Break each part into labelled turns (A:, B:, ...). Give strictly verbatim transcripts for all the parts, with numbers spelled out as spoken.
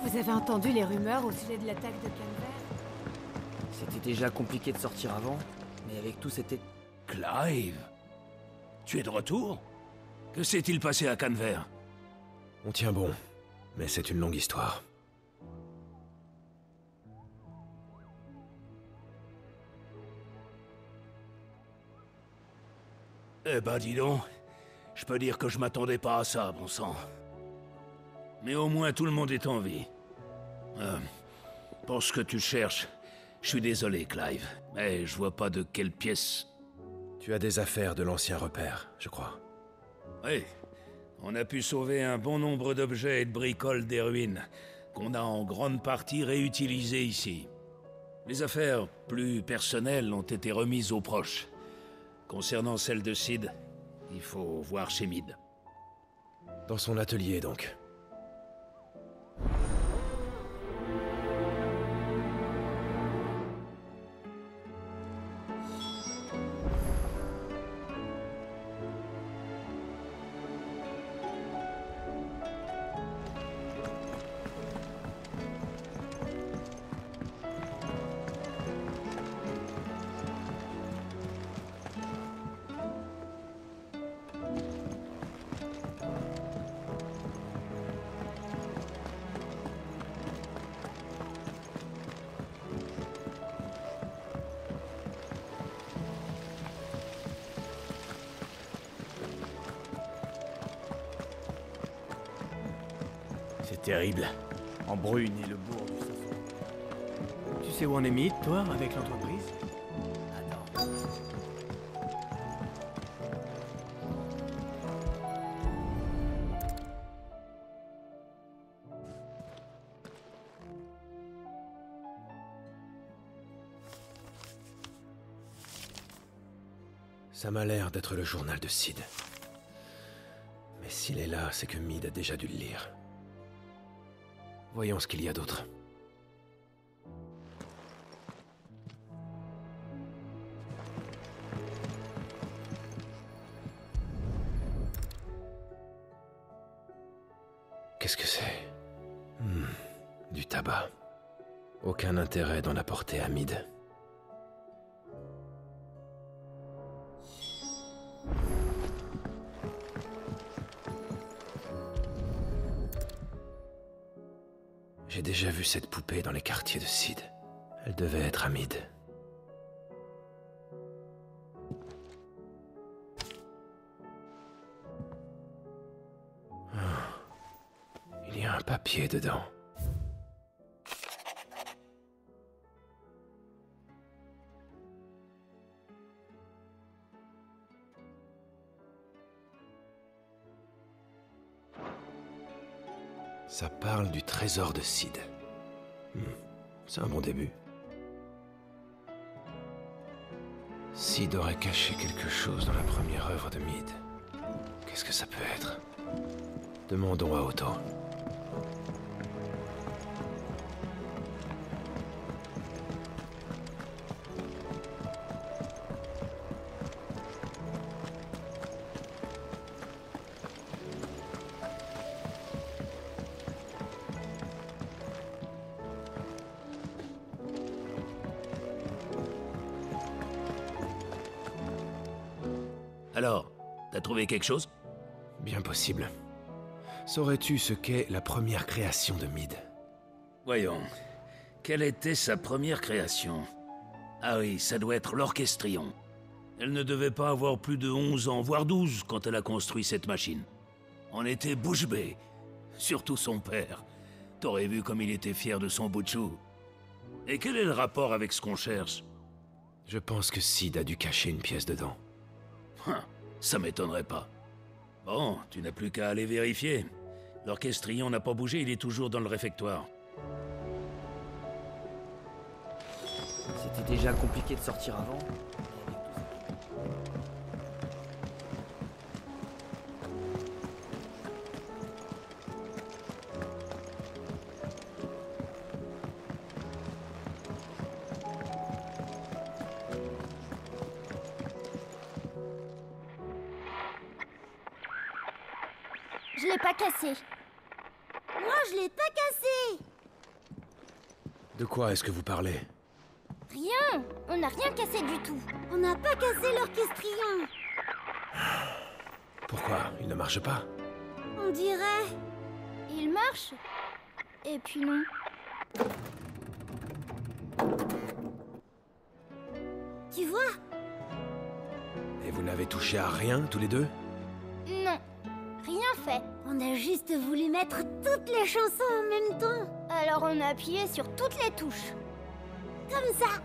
A: Vous avez entendu les rumeurs au sujet de l'attaque de Canver?
B: C'était déjà compliqué de sortir avant, mais avec tout c'était...
C: Clive? Tu es de retour? Que s'est-il passé à Canver?
D: On tient bon, mais c'est une longue histoire.
C: Eh ben dis donc, je peux dire que je m'attendais pas à ça, bon sang. Mais au moins tout le monde est en vie. Euh, pour ce que tu cherches, je suis désolé, Clive, mais je vois pas de quelle pièce...
D: Tu as des affaires de l'ancien repère, je crois.
C: Oui, on a pu sauver un bon nombre d'objets et de bricoles des ruines, qu'on a en grande partie réutilisés ici. Les affaires plus personnelles ont été remises aux proches. Concernant celle de Sid, il faut voir chez Mead.
D: Dans son atelier, donc.
E: C'est terrible. Embrune et le bourg du Safon.
B: Tu sais où on est mis, toi, avec l'entreprise?
E: Attends.
D: Ça m'a l'air d'être le journal de Sid. Mais s'il est là, c'est que Mead a déjà dû le lire. Voyons ce qu'il y a d'autre. Qu'est-ce que c'est? Hmm, du tabac. Aucun intérêt d'en apporter à Mead. J'ai déjà vu cette poupée dans les quartiers de Sid. Elle devait être à Mead. Oh. Il y a un papier dedans. Ça parle du trésor de Sid. Hmm, c'est un bon début. Sid aurait caché quelque chose dans la première œuvre de Mead. Qu'est-ce que ça peut être? Demandons à Otto.
C: Alors, t'as trouvé quelque chose?
D: Bien possible. Saurais-tu ce qu'est la première création de Mead?
C: Voyons. Quelle était sa première création? Ah oui, ça doit être l'Orchestrion. Elle ne devait pas avoir plus de onze ans, voire douze, quand elle a construit cette machine. On était bouche bée. Surtout son père. T'aurais vu comme il était fier de son bout de chou. Et quel est le rapport avec ce qu'on cherche?
D: Je pense que Sid a dû cacher une pièce dedans.
C: Hein, ça m'étonnerait pas. Bon, tu n'as plus qu'à aller vérifier. L'Orchestrion n'a pas bougé, il est toujours dans le réfectoire.
B: C'était déjà compliqué de sortir avant.
F: Je l'ai pas cassé. Moi, je l'ai pas cassé.
D: De quoi est-ce que vous parlez?
F: Rien. On n'a rien cassé du tout. On n'a pas cassé l'orchestrion.
D: Pourquoi? Il ne marche pas?
F: On dirait... Il marche. Et puis non. Tu vois?
D: Et vous n'avez touché à rien, tous les deux?
F: Non. Rien fait. On a juste voulu mettre toutes les chansons en même temps. Alors on a appuyé sur toutes les touches. Comme ça.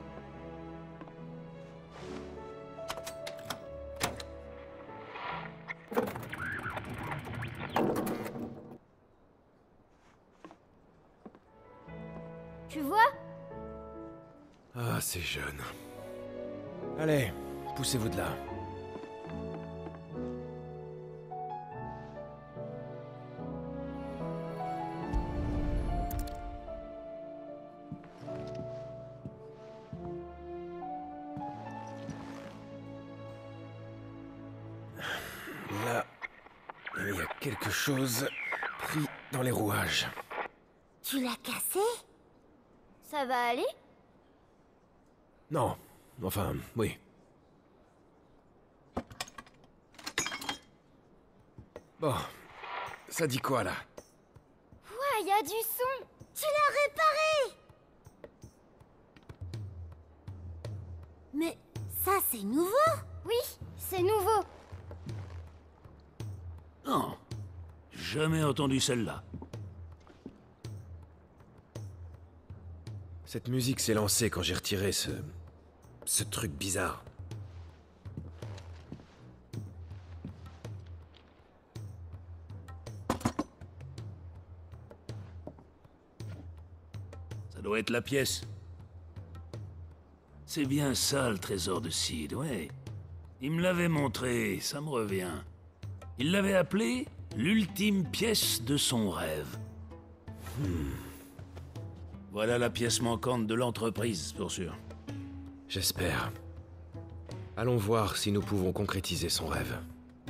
F: Tu vois?
D: Ah, c'est jeune. Allez, poussez-vous de là. Là, il y a quelque chose pris dans les rouages.
F: Tu l'as cassé? Ça va aller?
D: Non, enfin, oui. Bon, ça dit quoi, là?
F: Ouais, il y a du son. Tu l'as réparé? Mais ça, c'est nouveau? Oui, c'est nouveau.
C: Non. Jamais entendu celle-là.
D: Cette musique s'est lancée quand j'ai retiré ce... ce truc bizarre.
C: Ça doit être la pièce. C'est bien ça, le trésor de Sid, ouais. Il me l'avait montré, ça me revient. Il l'avait appelé l'ultime pièce de son rêve. Hmm. Voilà la pièce manquante de l'entreprise, pour sûr.
D: J'espère. Allons voir si nous pouvons concrétiser son rêve.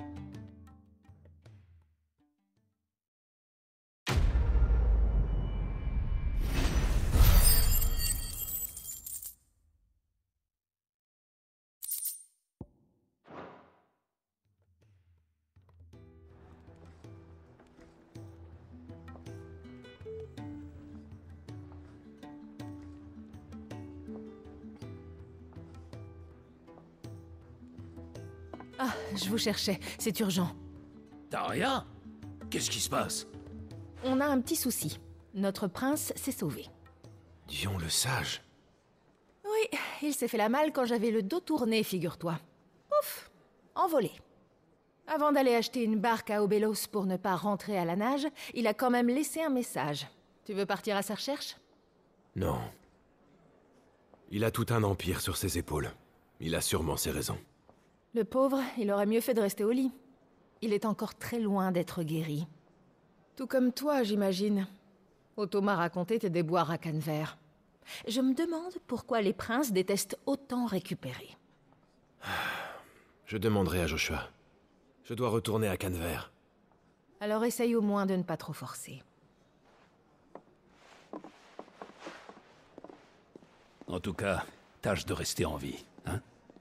A: Ah, je vous cherchais, c'est urgent.
C: Daria? Qu'est-ce qui se passe?
A: On a un petit souci. Notre prince s'est sauvé.
D: Dion le sage.
A: Oui, il s'est fait la malle quand j'avais le dos tourné, figure-toi. Ouf, envolé. Avant d'aller acheter une barque à Obelos pour ne pas rentrer à la nage, il a quand même laissé un message. Tu veux partir à sa recherche?
D: Non. Il a tout un empire sur ses épaules. Il a sûrement ses raisons.
A: Le pauvre, il aurait mieux fait de rester au lit. Il est encore très loin d'être guéri. Tout comme toi, j'imagine. Otto m'a raconté tes déboires à Canver. Je me demande pourquoi les princes détestent autant récupérer.
D: Je demanderai à Joshua. Je dois retourner à Canver.
A: Alors essaye au moins de ne pas trop forcer.
C: En tout cas, tâche de rester en vie, hein?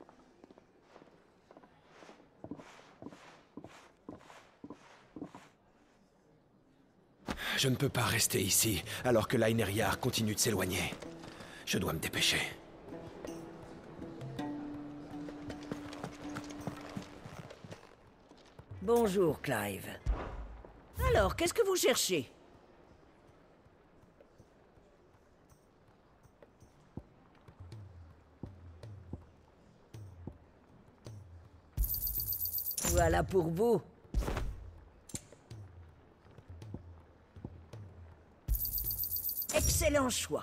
D: Je ne peux pas rester ici, alors que l'Aineriar continue de s'éloigner. Je dois me dépêcher.
G: Bonjour, Clive. Alors, qu'est-ce que vous cherchez? Voilà pour vous. Excellent choix.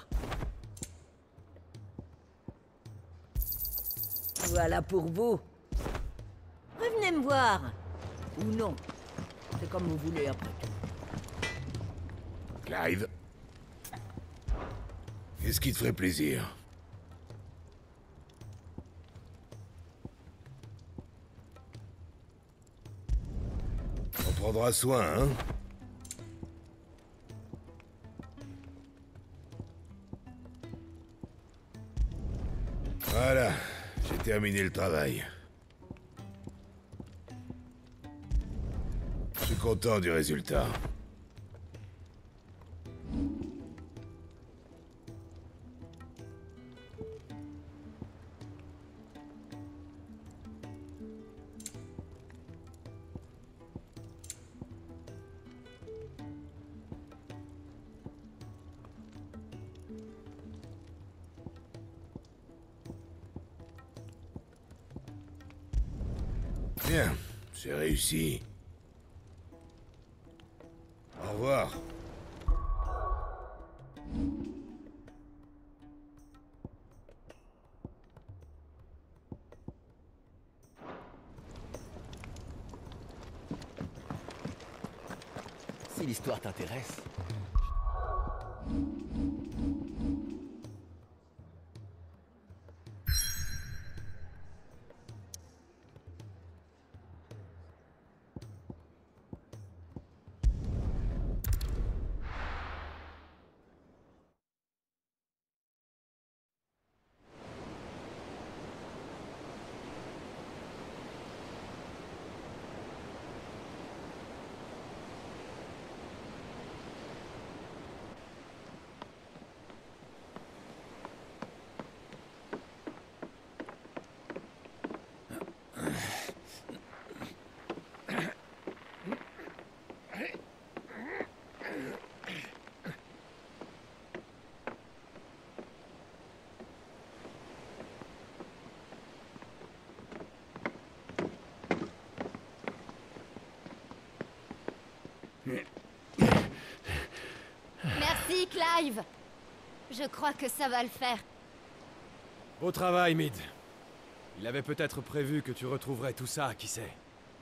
G: Voilà pour vous. Revenez me voir. Ou non. C'est comme vous voulez après tout.
H: Clive. Qu'est-ce qui te ferait plaisir? On prendra soin, hein? Voilà, j'ai terminé le travail. Je suis content du résultat. Bien, j'ai réussi. Au revoir.
E: Si l'histoire t'intéresse.
F: Merci, Clive. Je crois que ça va le faire.
D: Beau travail, Mid. Il avait peut-être prévu que tu retrouverais tout ça, qui sait.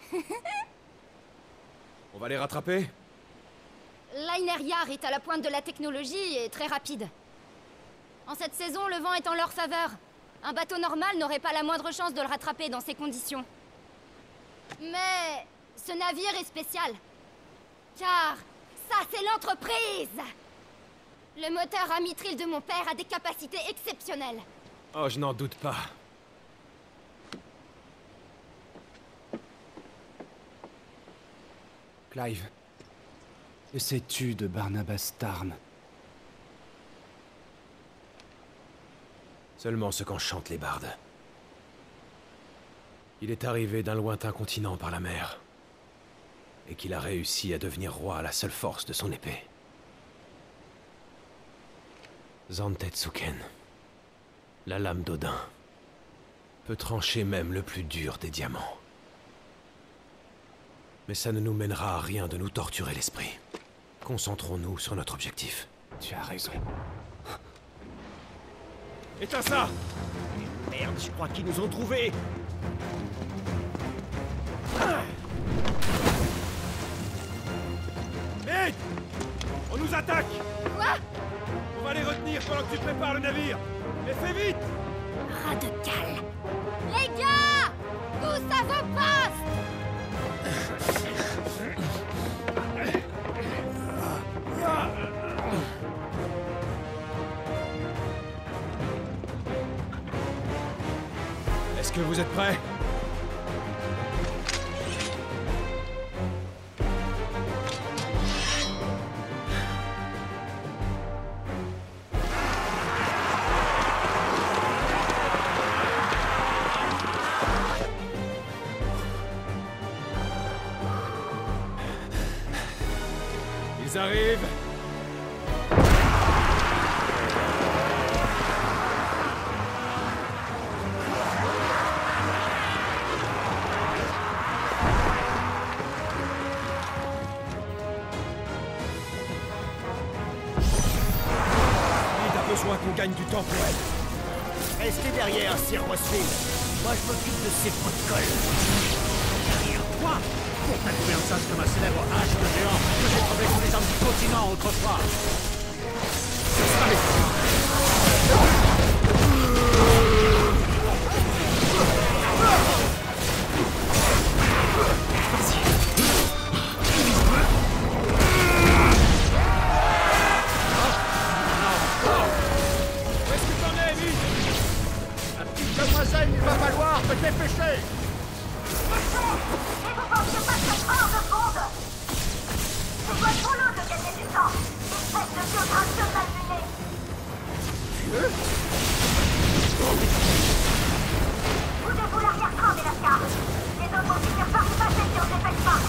D: On va les rattraper?
F: Liner Yard est à la pointe de la technologie et très rapide. En cette saison, le vent est en leur faveur. Un bateau normal n'aurait pas la moindre chance de le rattraper dans ces conditions. Mais ce navire est spécial. Car ça, c'est l'entreprise! Le moteur à mitril de mon père a des capacités exceptionnelles.
D: Oh, je n'en doute pas.
E: Clive, que sais-tu de Barnabas Tarn?
D: Seulement ce qu'en chantent les bardes. Il est arrivé d'un lointain continent par la mer. Et qu'il a réussi à devenir roi à la seule force de son épée. Zantetsuken, la lame d'Odin, peut trancher même le plus dur des diamants. Mais ça ne nous mènera à rien de nous torturer l'esprit. Concentrons-nous sur notre objectif.
E: Tu as raison.
D: Éteins ça!
E: Merde, je crois qu'ils nous ont trouvés.
D: Vite! On nous attaque!
F: Quoi?
D: On va les retenir pendant que tu prépares le navire! Mais fais vite!
F: Ras de cale. Les gars! Tous à vos postes!
D: Est-ce que vous êtes prêts? Ils arrivent! Besoin qu'on gagne du temps pour elle.
E: Restez derrière, Sir Rosfield. Moi, je m'occupe de ces pots de colle. Derrière toi? Pour ta gouvernance comme un célèbre hache de géant que j'ai trouvé sous les armes du continent autrefois. Ce sera les...
D: Où est-ce que t'en es, Emile? La petite
E: Demoiselle, il va falloir te dépêcher.
I: Et vous pensiez pas que ça en deux secondes? C'est votre boulot de gagner du temps. Espèce de vieux gracieux mal mené.
E: Vieux?
I: Vous devez l'arrière-train, Velascar. Les autres vont finir par vous passer si on ne dépêche pas.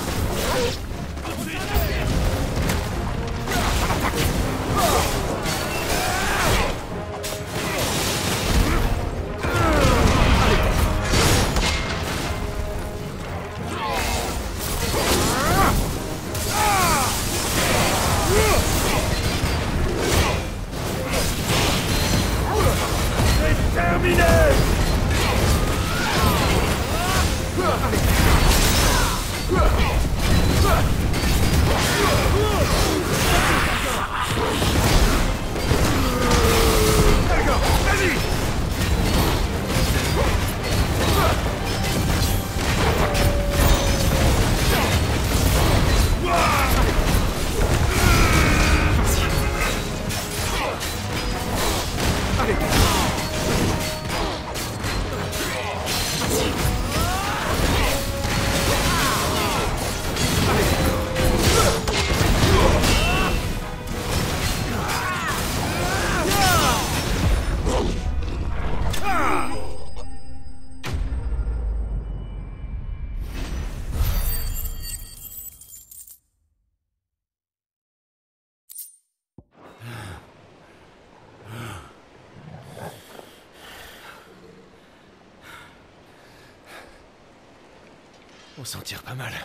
D: On s'en tire pas mal.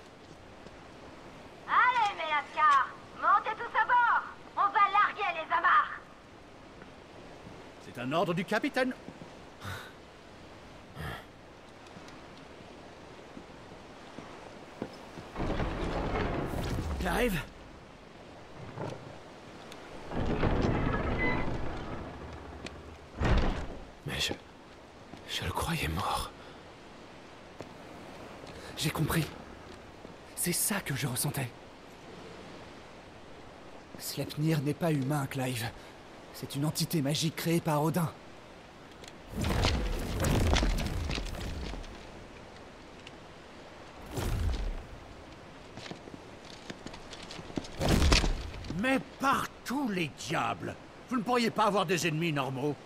I: Allez, Velascar, montez tous à bord. On va larguer les amarres.
E: C'est un ordre du capitaine.
B: Clive?
D: Mais je... Je le croyais mort.
J: J'ai compris. C'est ça que je ressentais. Sleipnir n'est pas humain, Clive. C'est une entité magique créée par Odin.
E: Mais par tous les diables, vous ne pourriez pas avoir des ennemis normaux?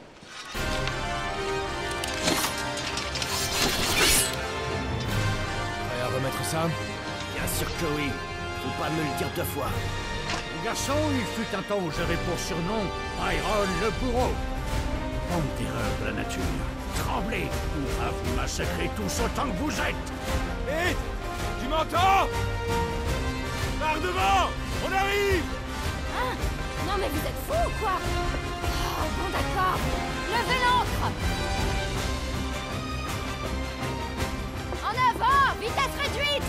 D: Prêt à remettre ça?
B: Bien sûr que oui. Faut pas me le dire deux fois.
E: Mon garçon, il fut un temps où j'avais pour surnom Iron le bourreau. Homme terreur de la nature. Tremblez, on va vous massacrer tous autant que vous êtes.
H: Hé! Tu m'entends? Par devant! On arrive!
F: Hein? Non mais vous êtes fous ou quoi? Oh, bon d'accord. Levez l'ancre! En avant! Vitesse réduite!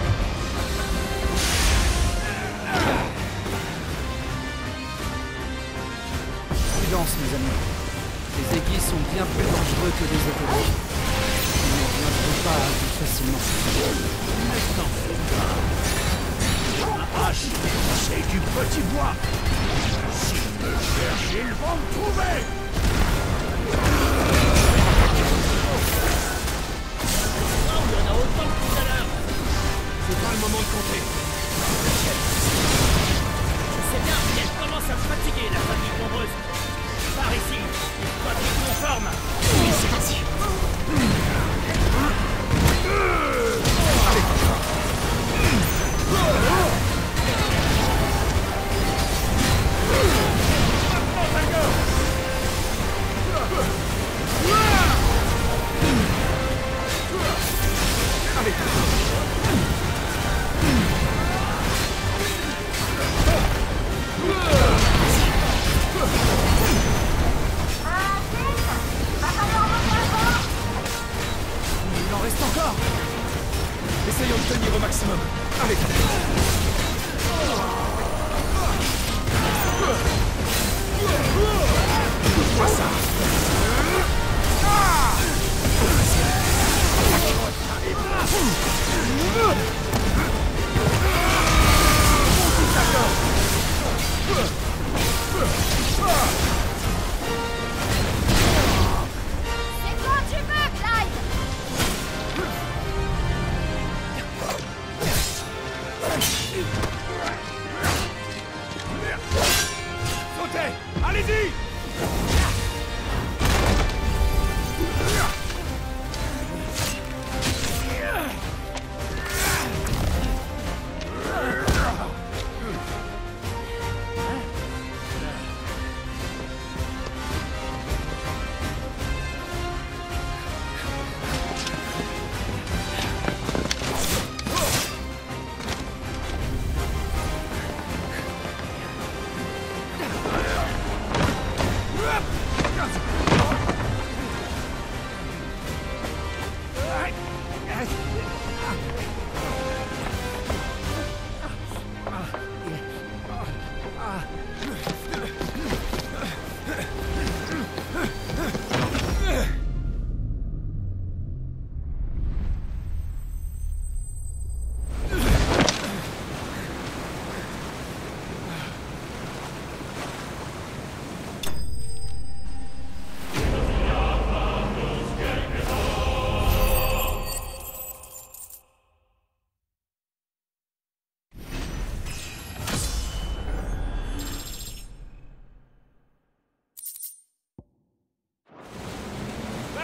J: Prudence, mes amis. Les aiguilles sont bien plus dangereux que les épaules. Ils ne reviendront pas à vous facilement.
E: Maintenant, la hache, c'est du petit bois. S'ils me cherchent, ils vont me trouver.
B: Oh, il y en a autant que tout à l'heure.
D: C'est pas le moment de compter.
B: Je sais bien, mais elle commence à me fatiguer, la famille nombreuse. Par ici, pas de conforme.
F: C'est parti.
J: Il en reste encore. Essayons de tenir au maximum. Allez. Vois ça.
F: C'est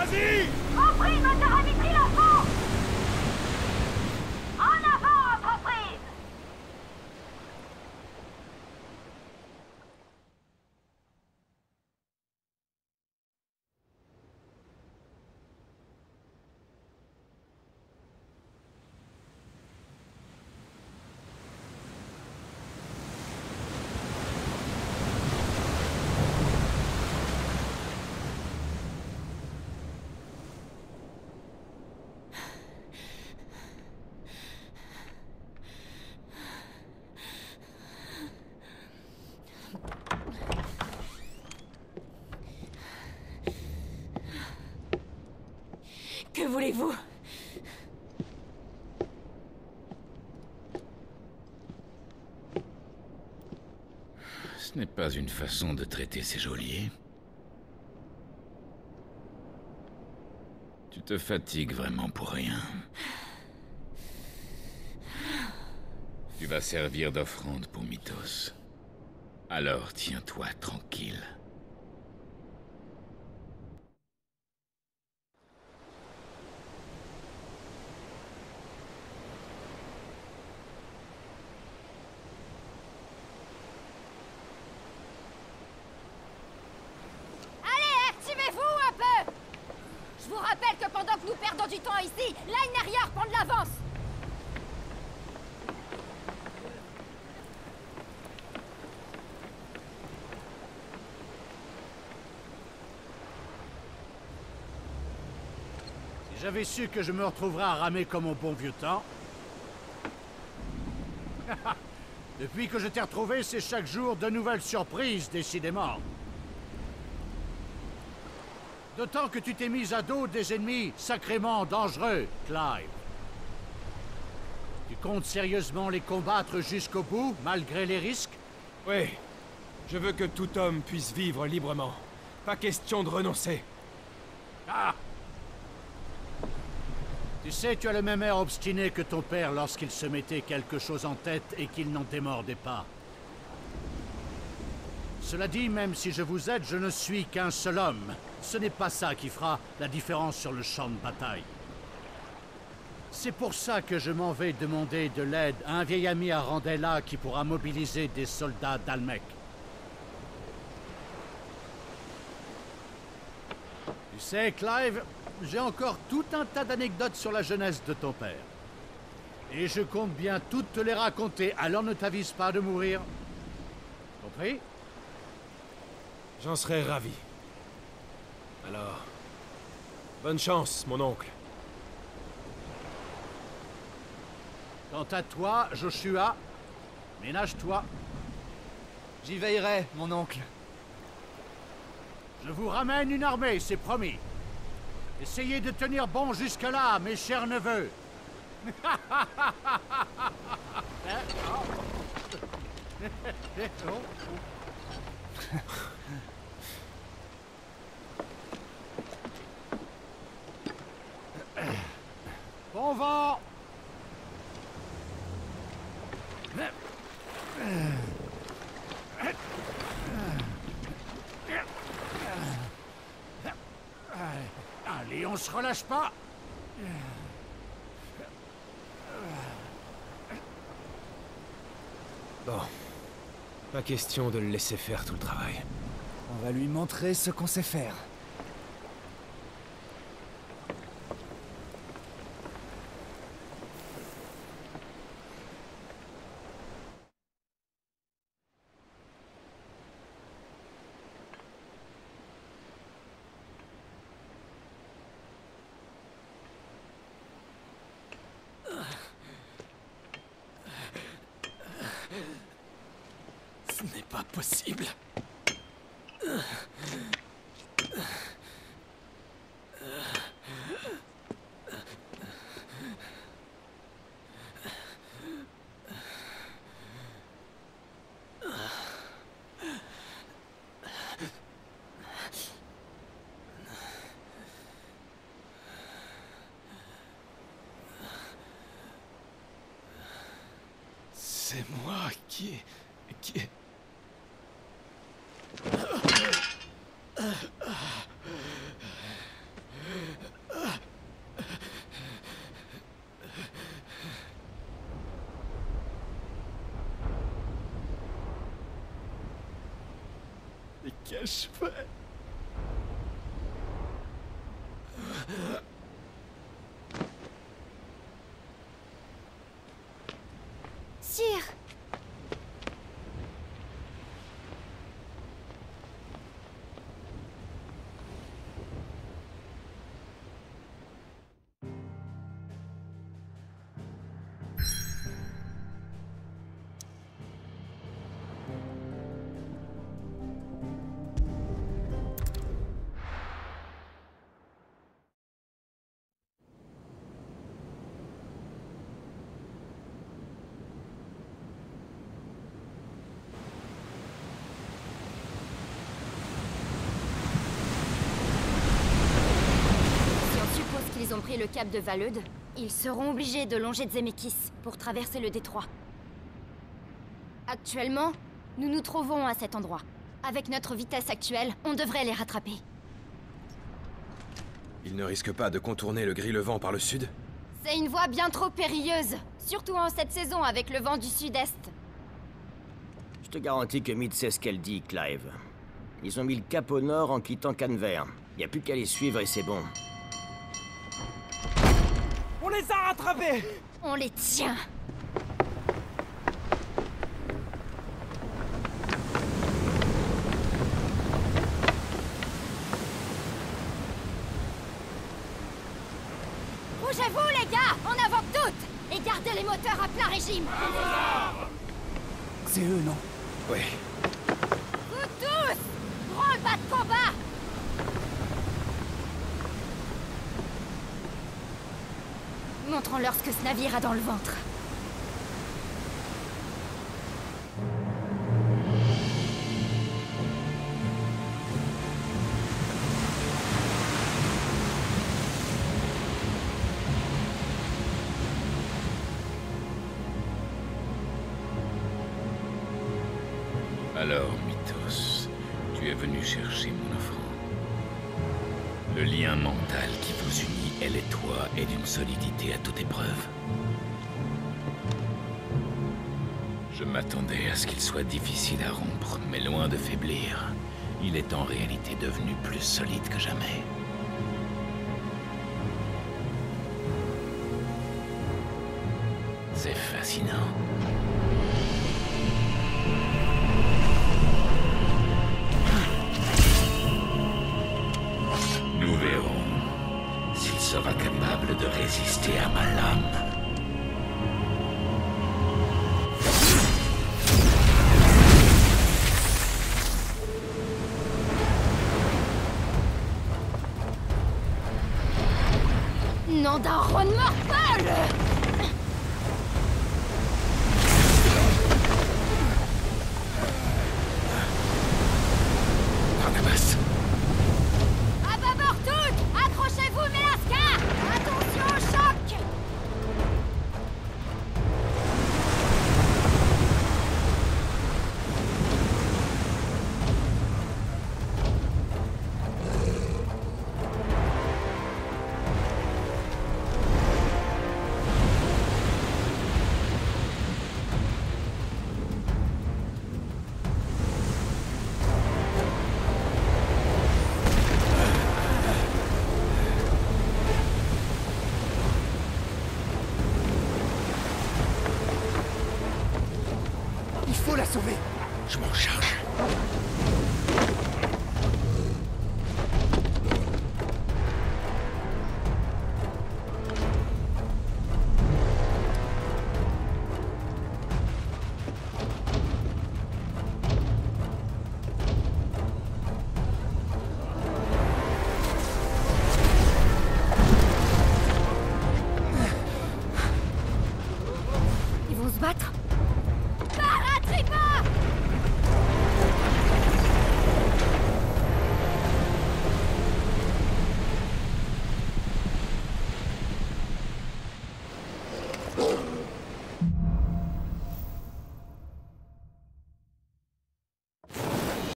H: Vas-y!
I: Entreprise moteur à Mitry l'enfant! En avant, entreprise!
A: Que voulez-vous?
C: Ce n'est pas une façon de traiter ces geôliers. Tu te fatigues vraiment pour rien. Tu vas servir d'offrande pour Mythos. Alors tiens-toi tranquille.
F: Je vous rappelle que pendant que nous perdons du temps ici, Line Harrier prend de l'avance.
E: Si j'avais su que je me retrouverais à ramer comme au bon vieux temps... Depuis que je t'ai retrouvé, c'est chaque jour de nouvelles surprises, décidément. D'autant que tu t'es mis à dos des ennemis sacrément dangereux, Clive. Tu comptes sérieusement les combattre jusqu'au bout, malgré les risques?
H: Oui. Je veux que tout homme puisse vivre librement. Pas question de renoncer.
E: Ah! Tu sais, tu as le même air obstiné que ton père lorsqu'il se mettait quelque chose en tête et qu'il n'en démordait pas. Cela dit, même si je vous aide, je ne suis qu'un seul homme. Ce n'est pas ça qui fera la différence sur le champ de bataille. C'est pour ça que je m'en vais demander de l'aide à un vieil ami à Randella qui pourra mobiliser des soldats d'Almec. Tu sais, Clive, j'ai encore tout un tas d'anecdotes sur la jeunesse de ton père. Et je compte bien toutes te les raconter, alors ne t'avise pas de mourir. Compris?
H: J'en serais ravi. Alors, bonne chance, mon oncle.
E: Quant à toi, Joshua, ménage-toi.
J: J'y veillerai, mon oncle.
E: Je vous ramène une armée, c'est promis. Essayez de tenir bon jusque-là, mes chers neveux. Bon vent! Allez, on se relâche pas!
H: Bon. Pas question de le laisser faire tout le travail.
J: On va lui montrer ce qu'on sait faire.
B: Ce n'est pas possible. C'est moi qui... qui...
H: qu'ai-je fait?
F: Sire! Ils ont pris le cap de Valeude, ils seront obligés de longer Zemeckis pour traverser le détroit. Actuellement, nous nous trouvons à cet endroit. Avec notre vitesse actuelle, on devrait les rattraper.
D: Ils ne risquent pas de contourner le gris-levant par le sud?
F: C'est une voie bien trop périlleuse, surtout en cette saison avec le vent du sud-est.
K: Je te garantis que Meade sait ce qu'elle dit, Clive. Ils ont mis le cap au nord en quittant Canver. Y a plus qu'à les suivre et c'est bon.
E: On les a rattrapés!
F: On les tient! Bougez-vous, les gars! En avant toutes! Et gardez les moteurs à plein régime!
J: C'est eux, non?
D: Oui.
F: Vous tous! Branle-bas de combat! Montrons-leur ce que ce navire a dans le ventre.
C: Alors, Mythos, tu es venu chercher mon offrande. Le lien mental qui vous unit, elle et toi, est d'une solidité à toute épreuve. Je m'attendais à ce qu'il soit difficile à rompre, mais loin de faiblir, il est en réalité devenu plus solide que jamais. C'est fascinant. Nous verrons s'il sera capable de résister à ma lame.
F: Nom d'un Ron mortel!
C: Barnabas.
F: À bâbord toutes! Accrochez-vous, mes lascars! Attention au choc!
J: Il faut la sauver!
C: Je m'en charge.
F: Ils vont se battre?